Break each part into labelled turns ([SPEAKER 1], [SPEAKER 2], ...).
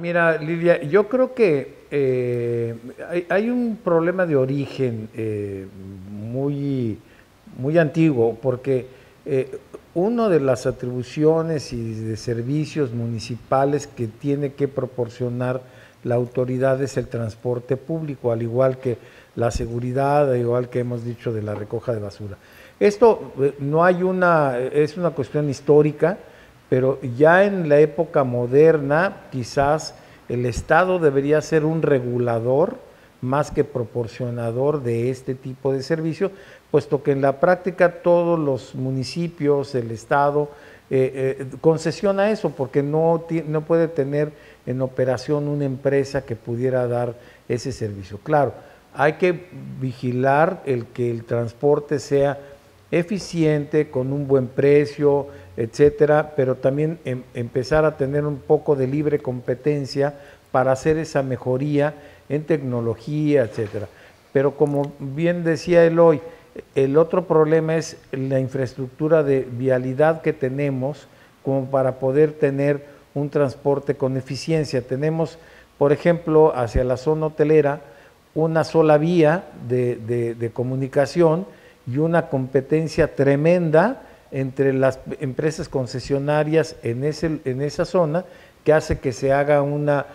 [SPEAKER 1] Mira, Lilia, yo creo que hay un problema de origen muy antiguo, porque una de las atribuciones y de servicios municipales que tiene que proporcionar la autoridad es el transporte público, al igual que la seguridad, al igual que hemos dicho de la recoja de basura. Esto no hay es una cuestión histórica, pero ya en la época moderna quizás el Estado debería ser un regulador más que proporcionador de este tipo de servicio, puesto que en la práctica todos los municipios, el Estado, concesiona eso, porque no puede tener en operación una empresa que pudiera dar ese servicio. Claro, hay que vigilar el que el transporte sea eficiente, con un buen precio, etcétera, pero también empezar a tener un poco de libre competencia para hacer esa mejoría en tecnología, etcétera. Pero como bien decía Eloy, el otro problema es la infraestructura de vialidad que tenemos como para poder tener un transporte con eficiencia. Tenemos, por ejemplo, hacia la zona hotelera, una sola vía de comunicación y una competencia tremenda entre las empresas concesionarias en esa zona, que hace que se haga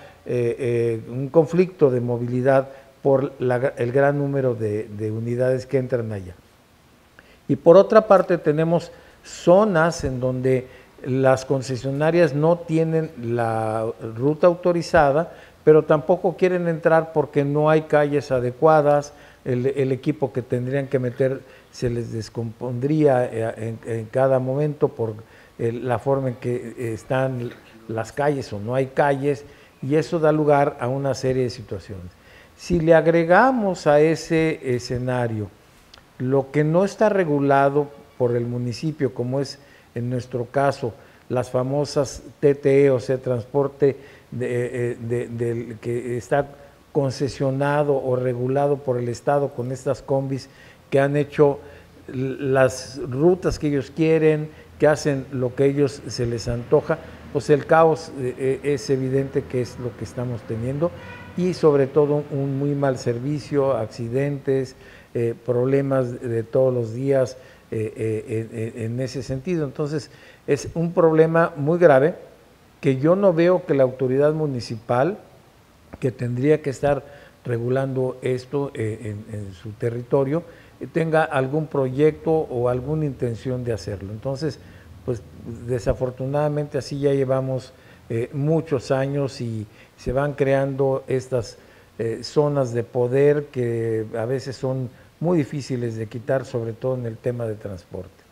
[SPEAKER 1] un conflicto de movilidad por el gran número de unidades que entran allá. Y por otra parte tenemos zonas en donde las concesionarias no tienen la ruta autorizada, pero tampoco quieren entrar porque no hay calles adecuadas, el equipo que tendrían que meter se les descompondría en cada momento por la forma en que están las calles o no hay calles, y eso da lugar a una serie de situaciones. Si le agregamos a ese escenario lo que no está regulado por el municipio, como es en nuestro caso las famosas TTE, o sea, transporte que está concesionado o regulado por el Estado con estas combis que han hecho las rutas que ellos quieren, que hacen lo que ellos se les antoja, pues el caos es evidente que es lo que estamos teniendo, y sobre todo un muy mal servicio, accidentes, problemas de todos los días en ese sentido. Entonces es un problema muy grave que yo no veo que la autoridad municipal, que tendría que estar regulando esto en su territorio, tenga algún proyecto o alguna intención de hacerlo. Entonces, pues desafortunadamente así ya llevamos muchos años y se van creando estas zonas de poder que a veces son muy difíciles de quitar, sobre todo en el tema de transporte.